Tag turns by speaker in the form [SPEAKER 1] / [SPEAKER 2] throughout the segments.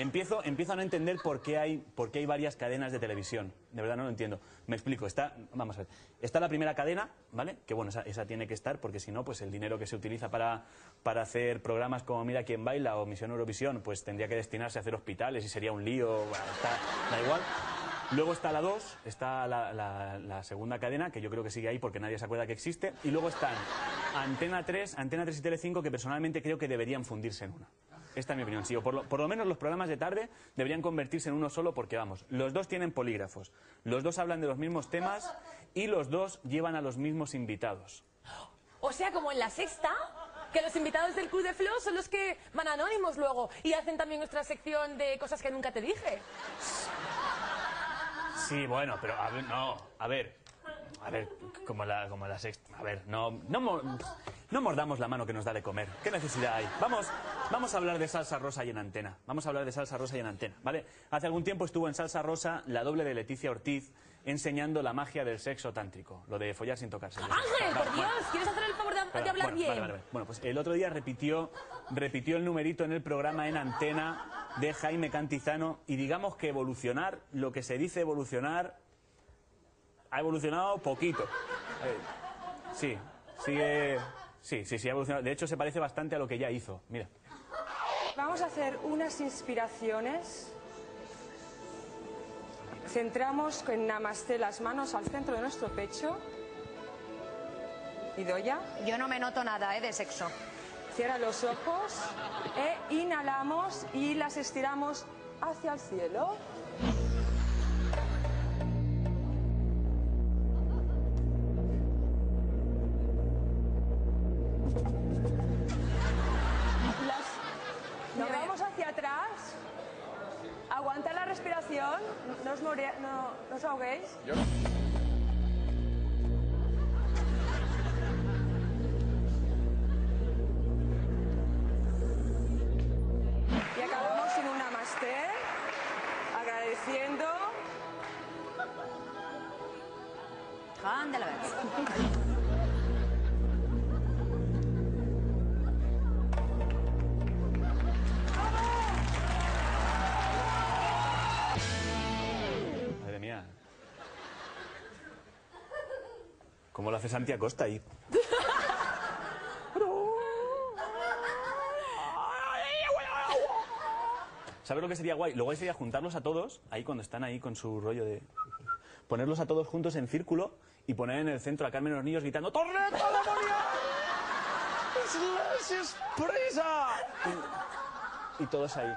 [SPEAKER 1] empiezo a no entender por qué hay varias cadenas de televisión. De verdad no lo entiendo. Me explico. Vamos a ver. Está la primera cadena, ¿vale? Que bueno, esa tiene que estar, porque si no, pues el dinero que se utiliza para hacer programas como Mira quién baila o Misión Eurovisión, pues tendría que destinarse a hacer hospitales y sería un lío. Bueno, da igual. Luego está la 2, está la segunda cadena, que yo creo que sigue ahí porque nadie se acuerda que existe. Y luego están Antena 3 y Telecinco, que personalmente creo que deberían fundirse en una. Esta es mi opinión, sí. O por lo menos los programas de tarde deberían convertirse en uno solo porque, vamos, los dos tienen polígrafos, los dos hablan de los mismos temas y los dos llevan a los mismos invitados.
[SPEAKER 2] O sea, como en La Sexta, que los invitados del Club de Flow son los que van anónimos luego y hacen también nuestra sección de cosas que nunca te dije.
[SPEAKER 1] Sí, bueno, pero a ver, como la Sexta, a ver, no mordamos la mano que nos da de comer. ¿Qué necesidad hay? Vamos a hablar de Salsa Rosa y en Antena. Vamos a hablar de Salsa Rosa y en Antena, ¿vale? Hace algún tiempo estuvo en Salsa Rosa la doble de Leticia Ortiz enseñando la magia del sexo tántrico, lo de follar sin tocarse.
[SPEAKER 2] Ángel, por Dios, ¿quieres hacer el favor de hablar bien?
[SPEAKER 1] Vale. Bueno, pues el otro día repitió el numerito en el programa en Antena de Jaime Cantizano y digamos que evolucionar, lo que se dice evolucionar, ha evolucionado poquito. Sí, ha evolucionado. De hecho, se parece bastante a lo que ya hizo. Mira.
[SPEAKER 3] Vamos a hacer unas inspiraciones. Centramos en Namaste las manos al centro de nuestro pecho. Idoia.
[SPEAKER 4] Yo no me noto nada, de sexo.
[SPEAKER 3] Cierra los ojos e inhalamos y las estiramos hacia el cielo. Llevamos hacia atrás. Aguanta la respiración. No os ahoguéis. Y acabamos en un namaste, agradeciendo.
[SPEAKER 4] Anda la vez.
[SPEAKER 1] Madre mía. ¿Cómo lo hace Santi Acosta ahí? ¿Sabes lo que sería guay? Lo guay sería juntarlos a todos, ahí cuando están ahí con su rollo de... Ponerlos a todos juntos en círculo y poner en el centro a Carmen Hornillos gritando ¡Torreta demoníaca! ¡Es prisa! Y todos ahí.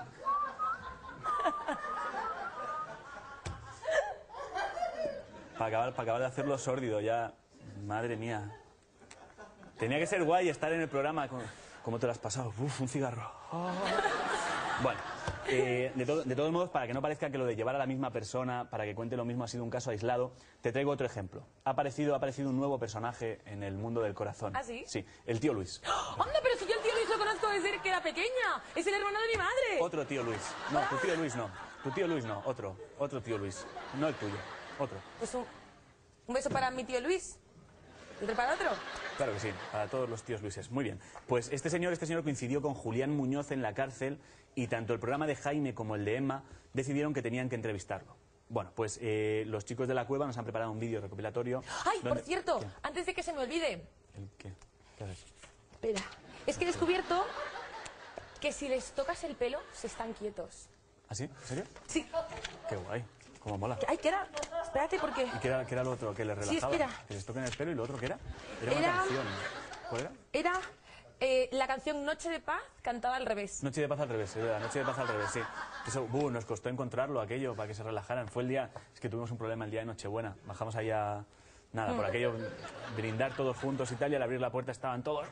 [SPEAKER 1] Para acabar de hacerlo sórdido ya. Madre mía. Tenía que ser guay estar en el programa. ¿Cómo te lo has pasado? Uf, un cigarro. Oh. Bueno, de todos modos, para que no parezca que lo de llevar a la misma persona, para que cuente lo mismo ha sido un caso aislado, te traigo otro ejemplo. Ha aparecido un nuevo personaje en el mundo del corazón.
[SPEAKER 2] ¿Ah, sí?
[SPEAKER 1] Sí, el tío Luis.
[SPEAKER 2] ¡Anda, pero si yo el tío Luis lo conozco desde que era pequeña! ¡Es el hermano de mi madre!
[SPEAKER 1] Otro tío Luis. No, tu tío Luis no. Tu tío Luis no, otro tío Luis. No el tuyo, otro.
[SPEAKER 2] Pues un beso para mi tío Luis. ¿Otro para otro?
[SPEAKER 1] Claro que sí, para todos los tíos Luises. Muy bien. Pues este señor coincidió con Julián Muñoz en la cárcel y tanto el programa de Jaime como el de Emma decidieron que tenían que entrevistarlo. Bueno, pues los chicos de la cueva nos han preparado un vídeo recopilatorio.
[SPEAKER 2] ¡Ay, por cierto! ¿Qué? Antes de que se me olvide.
[SPEAKER 1] ¿Qué? ¿Qué haces?
[SPEAKER 2] Espera, es que he descubierto que si les tocas el pelo, se están quietos.
[SPEAKER 1] ¿Ah, sí? ¿En serio?
[SPEAKER 2] Sí.
[SPEAKER 1] Qué guay. Cómo mola.
[SPEAKER 2] Ay, ¿qué era? Espérate, porque...
[SPEAKER 1] ¿Y qué era lo otro que les relajaba?
[SPEAKER 2] Sí, espera.
[SPEAKER 1] Que les toquen el pelo y lo otro ¿qué era? Era una canción. ¿Cuál era?
[SPEAKER 2] Era la canción Noche de Paz cantada al revés.
[SPEAKER 1] Noche de Paz al revés, es verdad. Noche de Paz al revés, sí. Eso, nos costó encontrarlo aquello para que se relajaran. Fue el día... Es que tuvimos un problema el día de Nochebuena. Bajamos ahí a... Nada, por aquello, brindar todos juntos y tal, y al abrir la puerta estaban todos...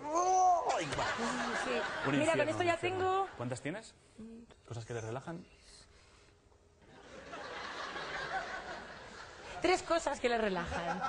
[SPEAKER 2] Sí. Mira, con esto ya tengo...
[SPEAKER 1] ¿Cuántas tienes? ¿Cosas que te relajan?
[SPEAKER 2] 3 cosas que le relajan.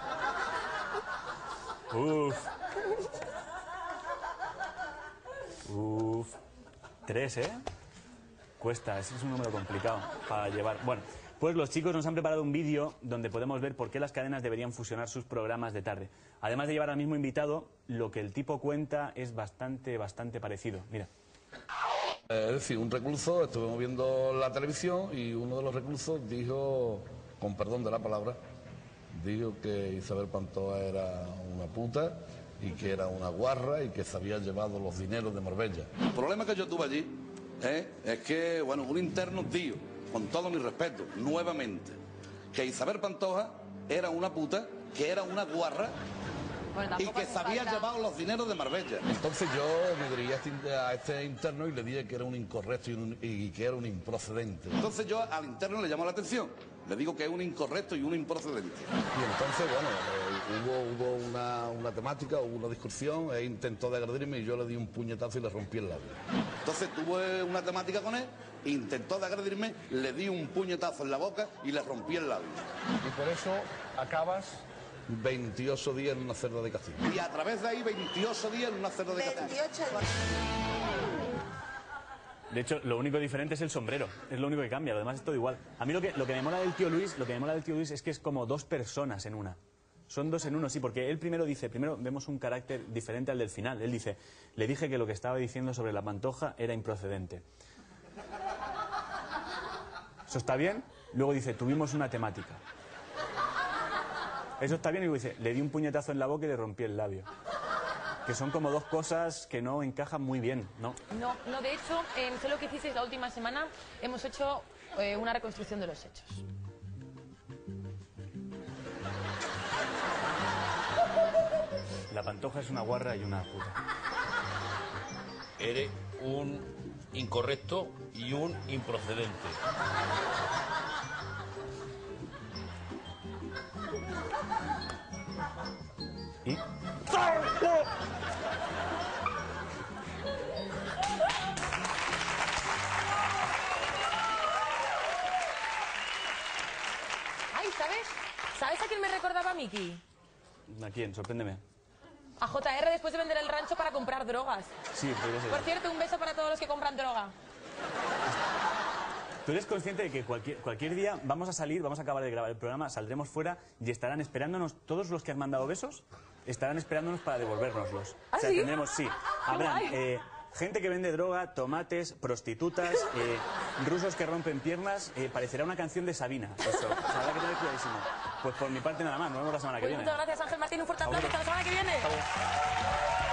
[SPEAKER 1] Uf. 3, ¿eh? Cuesta, ese es un número complicado para llevar. Bueno, pues los chicos nos han preparado un vídeo donde podemos ver por qué las cadenas deberían fusionar sus programas de tarde. Además de llevar al mismo invitado, lo que el tipo cuenta es bastante parecido. Mira.
[SPEAKER 5] Es decir, un recluso, estuvimos viendo la televisión y uno de los reclusos dijo, con perdón de la palabra, dijo que Isabel Pantoja era una puta y que era una guarra y que se había llevado los dineros de Marbella. El problema que yo tuve allí es que, bueno, un interno dijo, con todo mi respeto, nuevamente, que Isabel Pantoja era una puta, que era una guarra y que se había llevado los dineros de Marbella. Entonces yo me dirigí a este interno y le dije que era un incorrecto y que era un improcedente. Entonces yo al interno le llamó la atención. Le digo que es un incorrecto y un improcedente. Y entonces, bueno, hubo una temática, hubo una discusión, e intentó de agredirme y yo le di un puñetazo y le rompí el labio. Entonces tuve una temática con él, intentó de agredirme, le di un puñetazo en la boca y le rompí el labio.
[SPEAKER 6] Y por eso acabas
[SPEAKER 5] 28 días en una celda de castigo. Y a través de ahí 28 días en una celda de castigo.
[SPEAKER 7] 28 días.
[SPEAKER 1] De hecho, lo único diferente es el sombrero, es lo único que cambia, lo demás es todo igual. A mí lo que me mola del tío Luis, es que es como dos personas en una. Son dos en uno, sí, porque él primero vemos un carácter diferente al del final. Él dice, le dije que lo que estaba diciendo sobre la Pantoja era improcedente. Eso está bien. Luego dice, tuvimos una temática. Eso está bien, y luego dice, le di un puñetazo en la boca y le rompí el labio. Que son como dos cosas que no encajan muy bien, ¿no?
[SPEAKER 2] No, de hecho, sé lo que hicisteis la última semana, hemos hecho una reconstrucción de los hechos.
[SPEAKER 1] La Pantoja es una guarra y una puta.
[SPEAKER 8] Eres un incorrecto y un improcedente.
[SPEAKER 1] ¿Y?
[SPEAKER 2] Ay, ¿sabes a quién me recordaba Miki?
[SPEAKER 1] ¿A quién? Sorpréndeme.
[SPEAKER 2] A JR después de vender el rancho para comprar drogas.
[SPEAKER 1] Sí, podría ser.
[SPEAKER 2] Por cierto, un beso para todos los que compran droga.
[SPEAKER 1] ¿Tú eres consciente de que cualquier día vamos a salir, vamos a acabar de grabar el programa, saldremos fuera y estarán esperándonos, todos los que han mandado besos, estarán esperándonos para devolvérnoslos?
[SPEAKER 2] ¿Ah,
[SPEAKER 1] o sea,
[SPEAKER 2] sí?
[SPEAKER 1] tendremos, sí, habrán gente que vende droga, tomates, prostitutas, rusos que rompen piernas, parecerá una canción de Sabina, eso, o sea, habrá que tener cuidadísimo. Pues por mi parte nada más, nos vemos la semana que viene.
[SPEAKER 2] Muchas gracias, Ángel Martín, un fuerte aplauso, hasta la semana que viene.